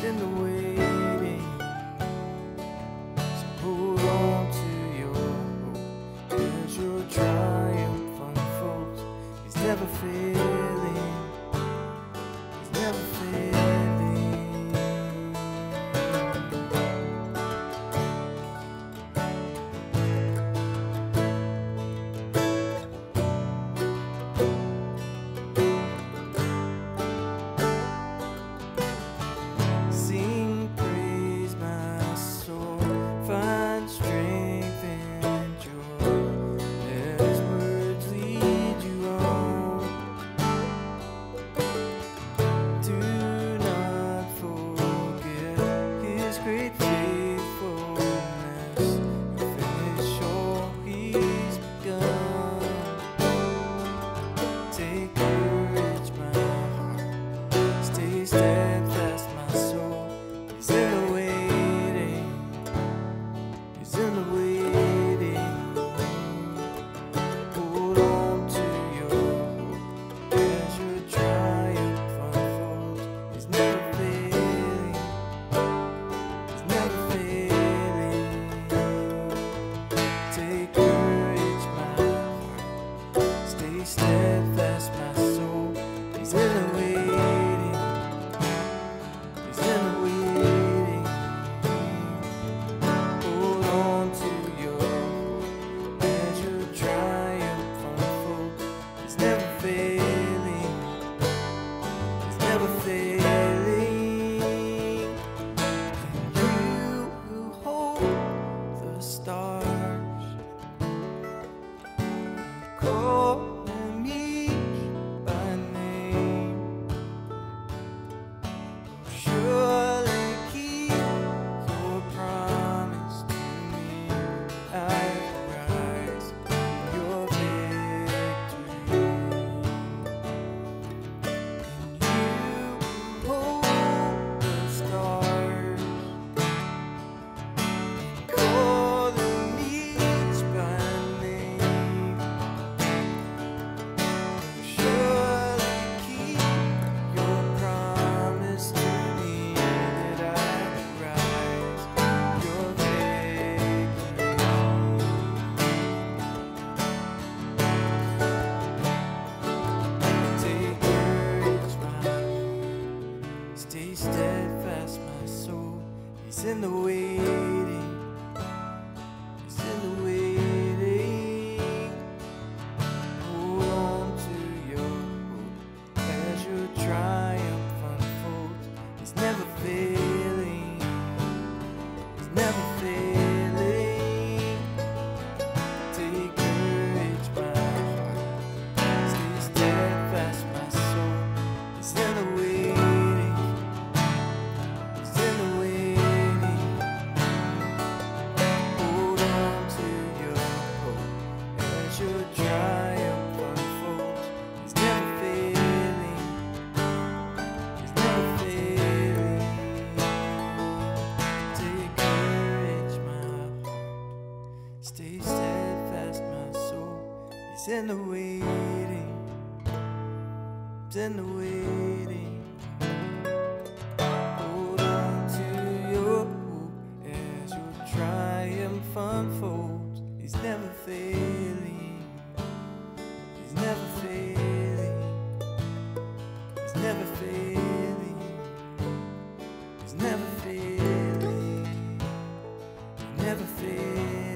in the waiting. So hold on to your hope as your triumph unfolds. He's never failing. He's never failing. Sing praise, my soul, find strength and joy as words lead you on. Do not forget His great faithfulness. You'll finish all He's begun. Take courage, my heart, stay steadfast, my soul. He's in the waiting. He's in the waiting. Hold on to your hope as your triumph unfolds. He's never failing. He's never failing. Take courage, my heart. Stay steadfast, my soul. He's in the waiting. He's in the waiting. Hold on to your hope as your triumph unfolds. He's never failing. He's never failing. And you who hold the stars, call them each by name, surely keep your promise to me. I rise in your victory. And you who hold the stars, call them each by name, surely keep your promise to me that I will rise your victory. Take courage, my heart, stay steadfast, my soul. He's in the waiting. He's in the waiting. Hold on to your hope as your triumph unfolds. He's never failing. He's never failing. Take courage, my heart. Stay steadfast, my soul. He's in the waiting. He's in the waiting. Hold on to your hope as your triumph unfolds. He's never failing. He's never failing. Take courage, my heart. Stay steadfast, my soul. He's in the waiting. He's in the waiting. Hold on to your hope as your triumph unfolds. He's never failing. He's never failing. He's never failing. He's never failing. He's never failing.